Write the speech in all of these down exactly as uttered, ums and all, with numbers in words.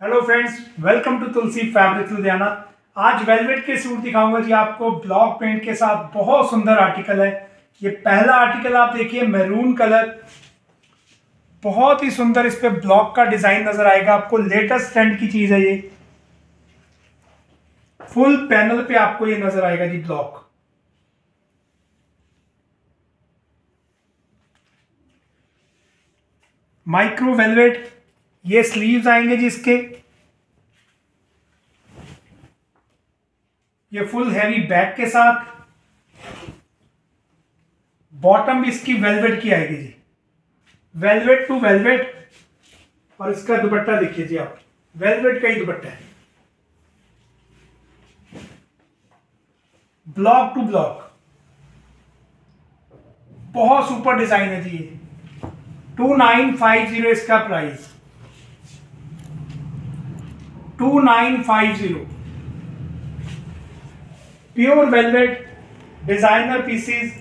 Hello friends, welcome to Tulsi fabric Ludhiana. आज velvet के suit दिखाऊंगा जी आपको ब्लॉक प्रिंट के साथ। बहुत सुंदर आर्टिकल है। ये पहला आर्टिकल आप देखिए, मैरून कलर, बहुत ही सुंदर। इस पे ब्लॉक का डिजाइन नजर आएगा आपको। लेटेस्ट ट्रेंड की चीज है ये। फुल पैनल पे आपको ये नजर आएगा जी ब्लॉक। माइक्रो वेलवेट, ये स्लीव्स आएंगे जी इसके। ये फुल हैवी बैक के साथ। बॉटम भी इसकी वेलवेट की आएगी जी, वेलवेट टू वेलवेट। और इसका दुपट्टा देखिए जी आप, वेलवेट का ही दुपट्टा है। ब्लॉक टू ब्लॉक, बहुत सुपर डिजाइन है जी ये। टू नाइन फाइव जीरो इसका price, two nine five zero. Pure velvet designer pieces.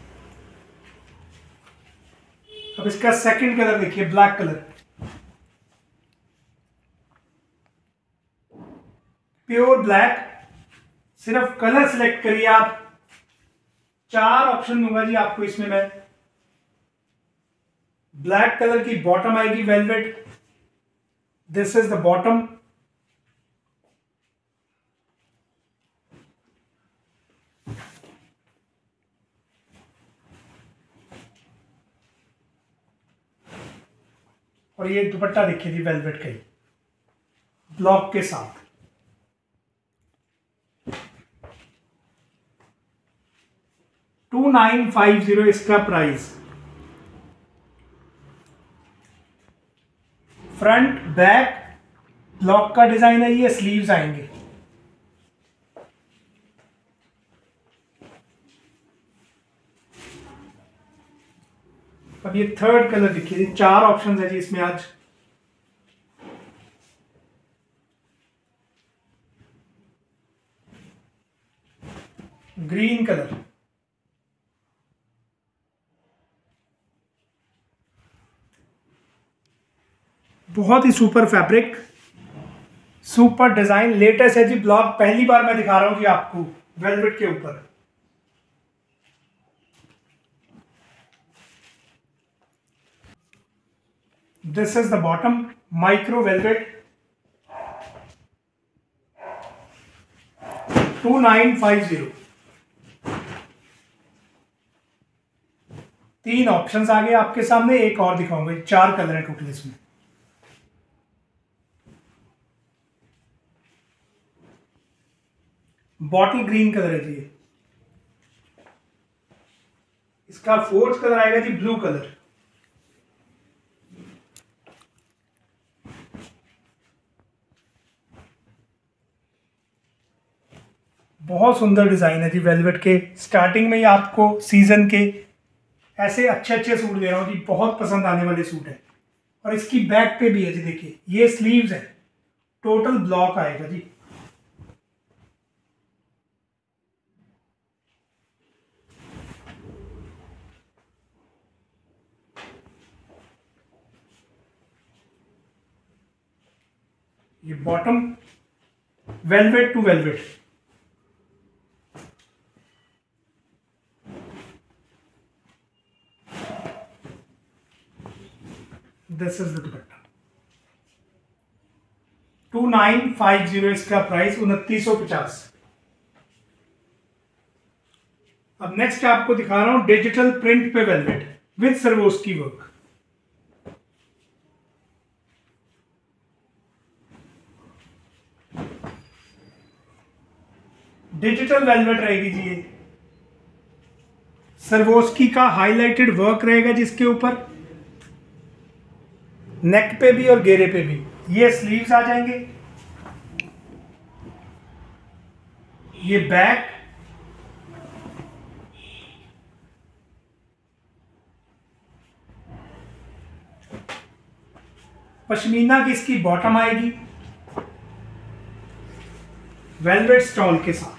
अब इसका सेकंड कलर देखिए, ब्लैक कलर, प्योर ब्लैक। सिर्फ कलर सिलेक्ट करिए आप। चार ऑप्शन दूंगा जी आपको इसमें मैं। ब्लैक कलर की बॉटम आएगी velvet. This is the bottom. और ये दुपट्टा देखिए जी, वेलवेट का ही, ब्लॉक के साथ। टू नाइन फाइव जीरो इसका प्राइस। फ्रंट बैक ब्लॉक का डिजाइन है ये। स्लीव्स आएंगे। अब ये थर्ड कलर देखिए, चार ऑप्शन है जी इसमें आज। ग्रीन कलर, बहुत ही super fabric, super design, latest है जी ब्लॉक। पहली बार मैं दिखा रहा हूं जी आपको वेलवेट के ऊपर। This is the bottom, micro velvet. Two nine five zero. तीन ऑप्शंस आ गए आपके सामने। एक और दिखाऊंगा, चार कलर है टोटल इसमें। बॉटल ग्रीन कलर है जी ये। इसका फोर्थ कलर आएगा जी ब्लू कलर। बहुत सुंदर डिजाइन है जी वेलवेट के। स्टार्टिंग में ही आपको सीजन के ऐसे अच्छे अच्छे सूट दे रहा हूं जी, बहुत पसंद आने वाले सूट है। और इसकी बैक पे भी है जी, देखिए ये स्लीव्स है। टोटल ब्लॉक आएगा जी। ये bottom, velvet to velvet. This is the dupatta. Two nine five zero इसका प्राइस, उनतीस सौ पचास। अब नेक्स्ट आपको दिखा रहा हूं डिजिटल प्रिंट पे velvet with Swarovski work. Digital velvet रहेगी जी ये। सर्वोस्की का हाईलाइटेड वर्क रहेगा जिसके ऊपर, नेक पे भी और घेरे पे भी। ये स्लीव्स आ जाएंगे। ये बैक, पश्मीना की इसकी बॉटम आएगी वेलवेट स्टॉल के साथ।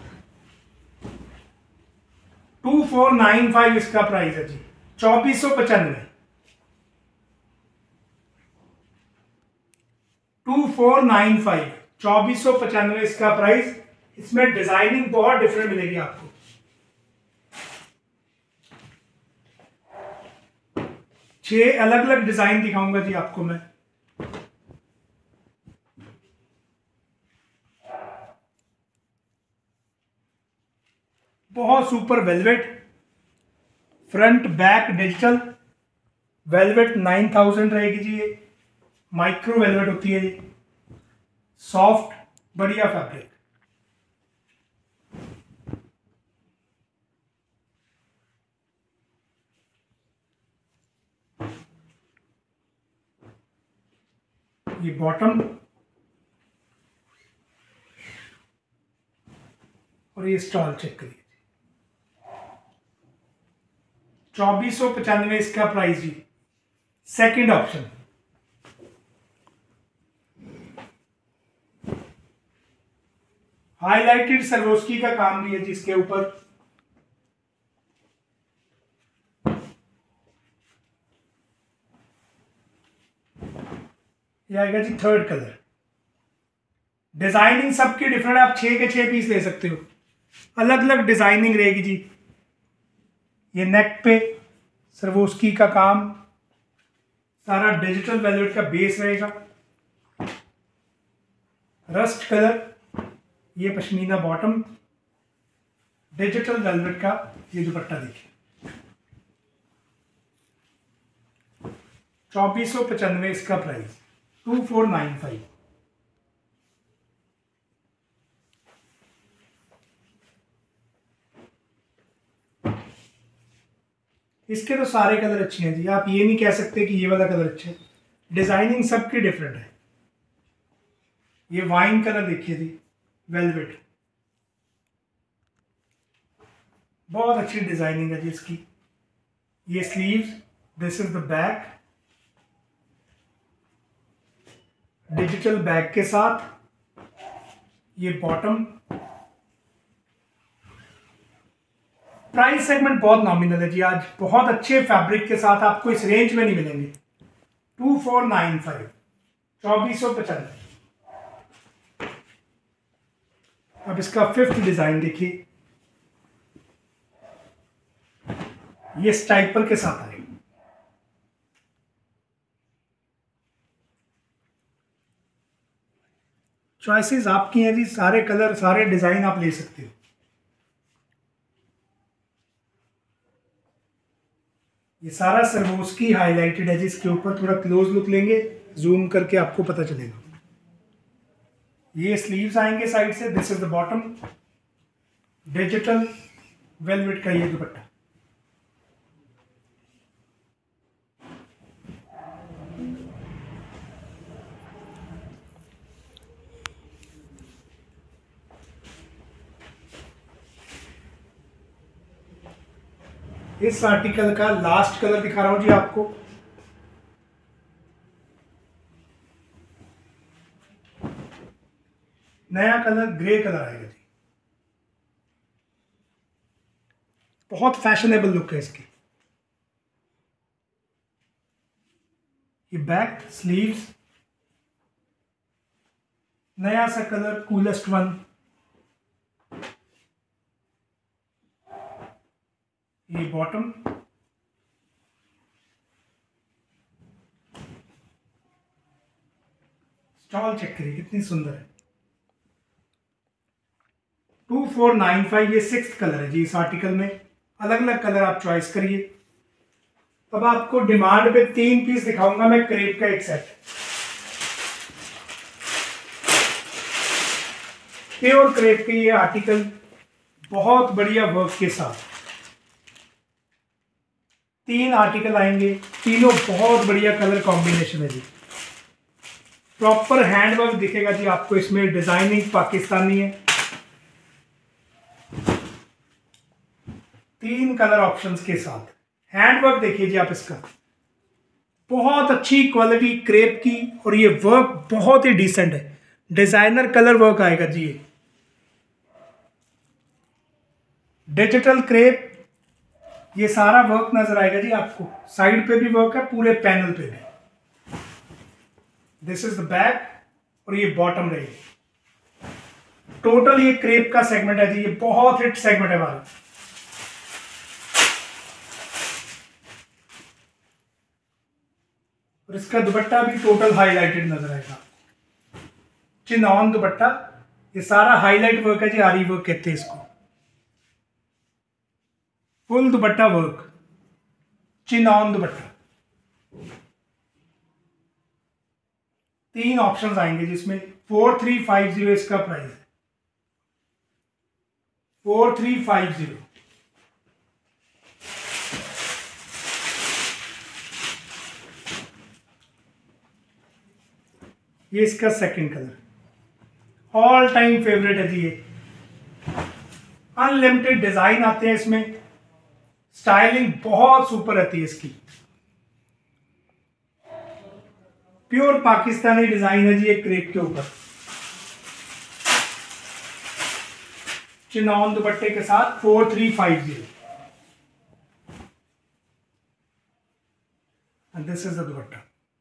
टू फोर नाइन फाइव इसका प्राइस है जी, चौबीस सौ पचानवे। टू फोर नाइन फाइव, चौबीस सौ पचानवे इसका प्राइस। इसमें डिजाइनिंग बहुत डिफरेंट मिलेगी आपको। छह अलग अलग डिजाइन दिखाऊंगा जी आपको मैं। बहुत super velvet, front back digital velvet, nine thousand रहेगी जी ये। माइक्रो वेलवेट होती है ये, सॉफ्ट बढ़िया फैब्रिक। ये बॉटम और ये स्टॉल चेक करिए, चौबीस सौ पचानवे इसका प्राइस जी। सेकंड ऑप्शन, हाईलाइटेड सरोस्की का काम भी है जिसके ऊपर। ये आएगा जी थर्ड कलर। डिजाइनिंग सबकी डिफरेंट है, आप छह के छह पीस ले सकते हो, अलग अलग डिजाइनिंग रहेगी जी। ये नेक पे सरवोस्की का काम, सारा डिजिटल वेलवेट का बेस रहेगा। रस्ट कलर, ये पश्मीना बॉटम, डिजिटल वेलवेट का ये दुपट्टा देखिए। चौबीस सौ पचानवे इसका price, two four nine five. इसके तो सारे कलर अच्छे हैं जी, आप ये नहीं कह सकते कि ये वाला कलर अच्छा है। डिजाइनिंग सबकी डिफरेंट है। ये वाइन कलर देखिए जी, वेलवेट, बहुत अच्छी डिजाइनिंग है जी इसकी। ये sleeves, this is the back, digital back के साथ। ये बॉटम। प्राइस सेगमेंट बहुत नॉमिनल है जी आज, बहुत अच्छे फैब्रिक के साथ आपको इस रेंज में नहीं मिलेंगे। टू फोर नाइन फाइव, चौबीस सौ पचानवे। अब इसका फिफ्थ डिजाइन देखिए, ये स्टाइपर के साथ आएगा। चॉइसेस आपकी हैं जी, सारे कलर सारे डिजाइन आप ले सकते हो। ये सारा सरवोस्की हाईलाइटेड है जी, इसके ऊपर थोड़ा क्लोज लुक लेंगे, जूम करके आपको पता चलेगा। ये स्लीव्स आएंगे साइड से, this is the bottom, digital velvet का ये दुपट्टा। इस आर्टिकल का लास्ट कलर दिखा रहा हूं जी आपको। नया कलर ग्रे कलर आएगा जी, बहुत फैशनेबल लुक है इसकी। ये बैक, स्लीव्स, नया सा कलर, कूलेस्ट वन। ये बॉटम, स्टॉल चेक करिए कितनी सुंदर है। टू फोर नाइन फाइव, ये सिक्स्थ कलर है जी इस आर्टिकल में। अलग अलग कलर आप चॉइस करिए। अब आपको डिमांड पे तीन पीस दिखाऊंगा मैं, क्रेप का एक सेट, प्योर क्रेप के ये आर्टिकल, बहुत बढ़िया वर्क के साथ। तीन आर्टिकल आएंगे, तीनों बहुत बढ़िया कलर कॉम्बिनेशन है जी। प्रॉपर हैंडवर्क दिखेगा जी आपको इसमें, डिजाइनिंग पाकिस्तानी है। तीन कलर ऑप्शंस के साथ हैंडवर्क देखिए जी आप इसका, बहुत अच्छी क्वालिटी क्रेप की, और ये वर्क बहुत ही डिसेंट है। डिजाइनर कलर वर्क आएगा जी। ये डिजिटल क्रेप, ये सारा वर्क नजर आएगा जी आपको। साइड पे भी वर्क है, पूरे पैनल पे भी। दिस इज द बैक, और ये बॉटम रहेगी। टोटल ये क्रेप का सेगमेंट है जी, ये बहुत हिट सेगमेंट है हमारा। और इसका दुपट्टा भी टोटल हाईलाइटेड नजर आएगा। चिनॉन दुपट्टा, ये सारा हाईलाइट वर्क है जी, आरी वर्क कहते हैं इसको। फुल दुपट्टा वर्क, चिनॉन दुपट्टा। तीन ऑप्शंस आएंगे जिसमें फोर थ्री फाइव जीरो इसका प्राइस है, फोर थ्री फाइव जीरो। ये इसका second colour, all time favourite है जी। ये अनलिमिटेड डिजाइन आते हैं इसमें, स्टाइलिंग बहुत सुपर रहती है इसकी। प्योर पाकिस्तानी डिजाइन है जी ये क्रेप के ऊपर, चिनॉन दुपट्टे के साथ four three five zero. And this is the दुपट्टा।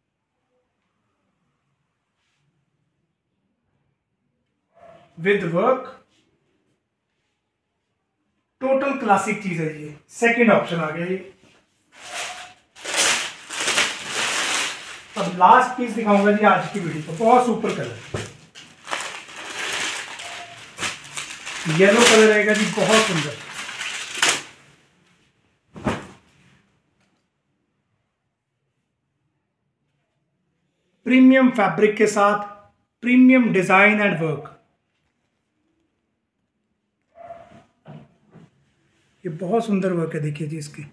विद वर्क, टोटल क्लासिक चीज है ये। सेकंड ऑप्शन आ गया ये। अब लास्ट पीस दिखाऊंगा जी आज की वीडियो को, बहुत सुपर कलर, येलो कलर रहेगा जी, बहुत सुंदर। प्रीमियम फैब्रिक के साथ प्रीमियम डिजाइन एंड वर्क। ये बहुत सुंदर वर्क है, देखिए जी इसकी।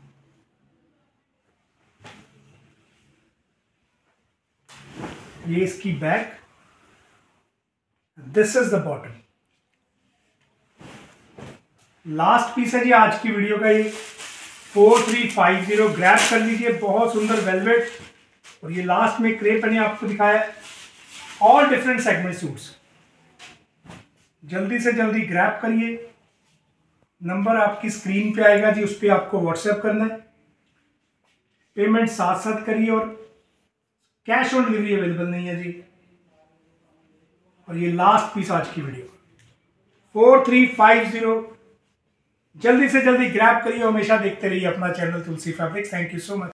ये इसकी back, this is the bottom. Last piece है जी आज की वीडियो का, ये four three five zero. Grab कर लीजिए, बहुत सुंदर वेलवेट। और ये लास्ट में क्रेप मैंने आपको दिखाया, ऑल डिफरेंट सेगमेंट सूट्स। जल्दी से जल्दी ग्रैब करिए, नंबर आपकी स्क्रीन पे आएगा जी, उस पर आपको व्हाट्सएप करना है। पेमेंट साथ साथ करिए, और कैश ऑन डिलीवरी अवेलेबल नहीं है जी। और ये लास्ट पीस आज की video, four three five zero. जल्दी से जल्दी ग्रैब करिए, हमेशा देखते रहिए अपना channel Tulsi fabrics. Thank you so much.